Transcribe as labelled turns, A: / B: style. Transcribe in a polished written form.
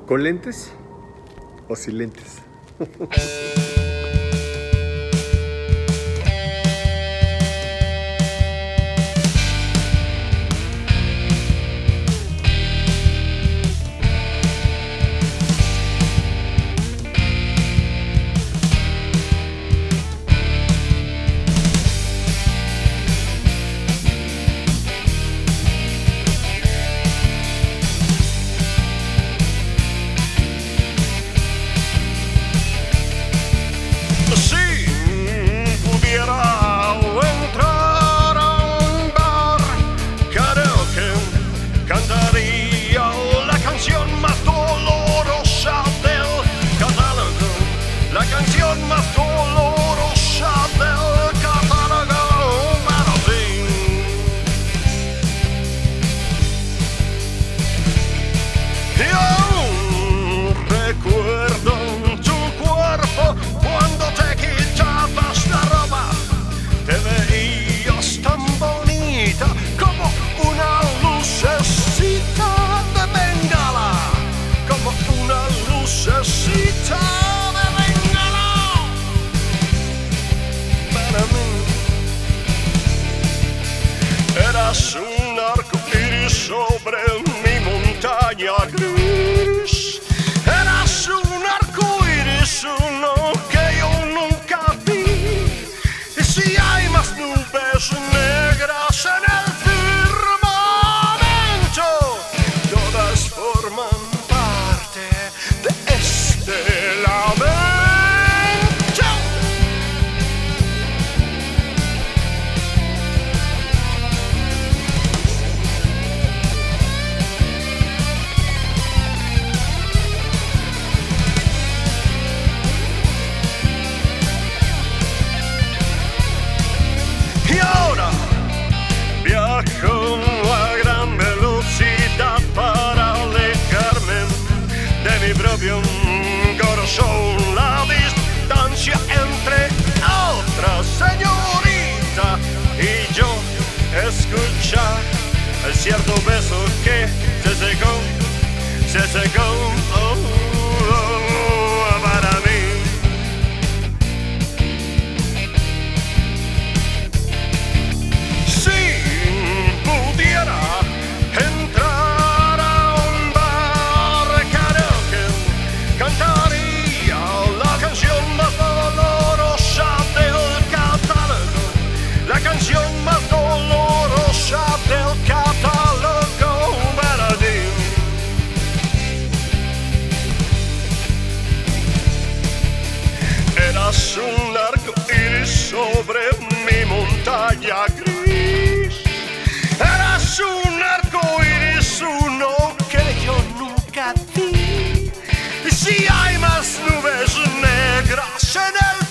A: ¿Con lentes o sin lentes?
B: Eras un arco iris sobre mi montaña gris. Eras un arco iris, uno que yo nunca vi. Y si hay más nubes negras en el firmamento, todas forman parte de este lamento. Y ahora viajo a gran velocidad para alejarme de mi propio corazón. La distancia entre otra señorita y yo, escuchar el cierto beso que se secó para mí. Eras un arco iris sobre mi montaña gris. Eras un arco iris, uno que yo nunca vi. Y si hay más nubes negras en el